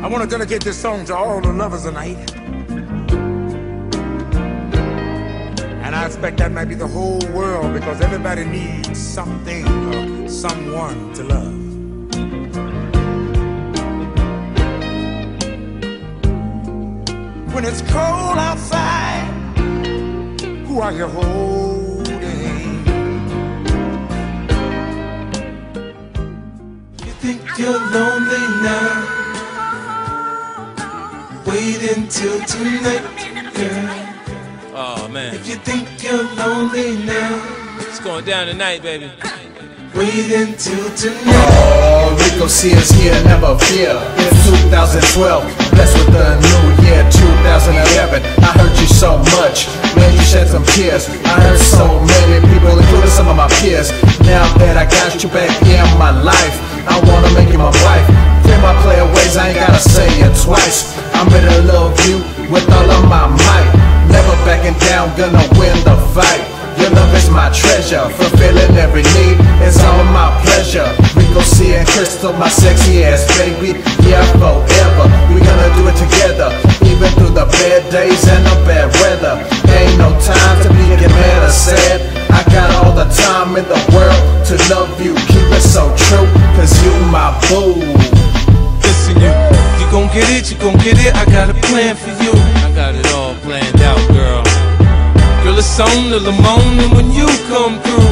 I want to dedicate this song to all the lovers tonight. And I expect that might be the whole world, because everybody needs something or someone to love. When it's cold outside, who are you holding? You think you're lonely now? Wait until tonight, girl. Oh man, if you think you're lonely now, it's going down tonight, baby. Wait until tonight. Oh, Rico C is here, never fear. It's 2012, blessed with the new year, 2011. I hurt you so much, man, you shed some tears. I hurt so many people, including some of my peers. Now that I got you back in my life, I wanna make you my wife. Clear my player ways, I ain't gotta say it twice. I'm ready to love you with all of my might. Never backing down, gonna win the fight. Your love is my treasure, fulfilling every need, it's all my pleasure. Rico C and Crystal, my sexy ass baby, yeah, forever. We gonna do it together, even through the bad days and the bad weather. Ain't no time to be getting mad or sad. I got all the time in the world to love you, keep it so true, cause you my boo. Listen, you gon' get it, you gon' get it, I got a plan for you. I got it all planned out, girl. Girl, it's on till the morning when you come through.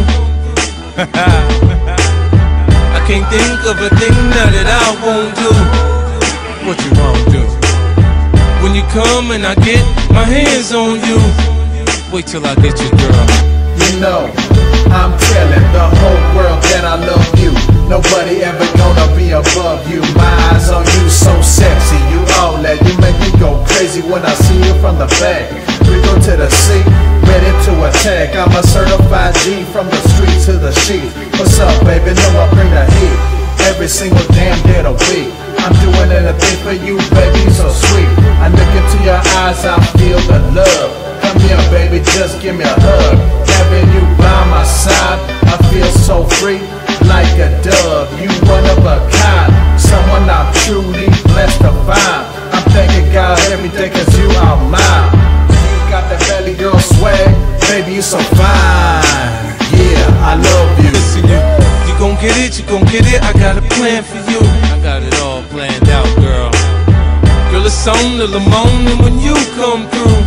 I can't think of a thing now that I won't do. What you won't do? When you come and I get my hands on you. Wait till I get you, girl. You know, I'm telling the whole world that I love you. Nobody ever gonna be above you. My eyes on you, so sexy, you all that. You make me go crazy when I see you from the back. We go to the sea, ready to attack. I'm a certified G, from the street to the sheet. What's up, baby? Know I bring the heat every single damn day of the week. I'm doing anything for you, baby, so sweet. I look into your eyes, I feel the love. Come here, baby, just give me a hug. Having you by my side, I feel so free, like a dove. You one of a kind, someone I'm truly blessed to find. I'm thanking God every day, cause you are mine. Got that belly girl swag, baby, you so fine. Yeah, I love you. Listen, you gon' get it, you gon' get it, I got a plan for you. I got it all planned out, girl. Girl, it's on till the morning when you come through.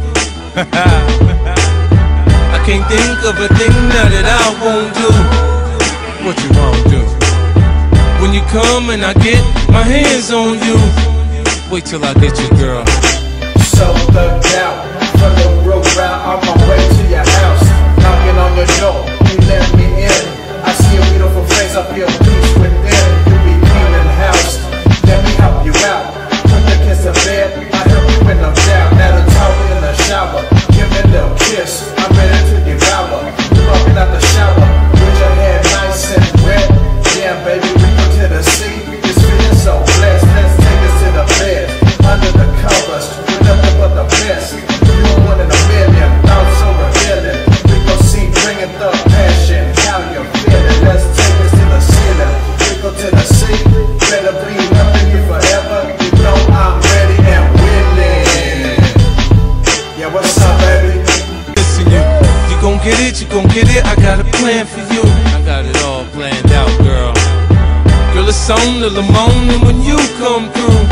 I can't think of a thing now that I won't do. What you won't do? When you come and I get my hands on you. Wait till I get you, girl. So thugged out, from the road route, on my way to your house. Knocking on your door, you let me in. I see a beautiful face, I feel peace within. You be cleaning house, let me help you out. Put the kiss to bed, I help you in no doubt. Now the talk in the shower, give me a little kiss, I'm ready to devour. You walking out the shower, with your hair nice and wet. Yeah, baby, we go to the sea, it's feeling so blessed. Let's take this to the bed, under the covers, with nothing but the best. You are one in a million, thoughts so revealing. We go see, bringing the passion, how you feeling. Let's take this to the ceiling, we go to the sea. Better be loving you forever, you know I'm ready and willing. Yeah, what's up, baby? Listen, you gon' get it, you gon' get it, I got a plan for you. I got it all planned out, girl. Girl, it's on till the morning when you come through.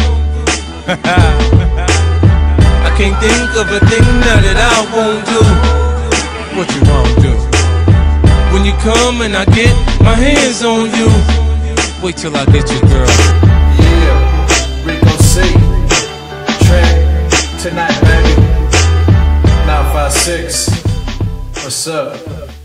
I can't think of a thing now that I won't do. What you won't do? When you come and I get my hands on you. Wait till I get you, girl. Yeah, Rico C, track tonight, baby. 956, what's up?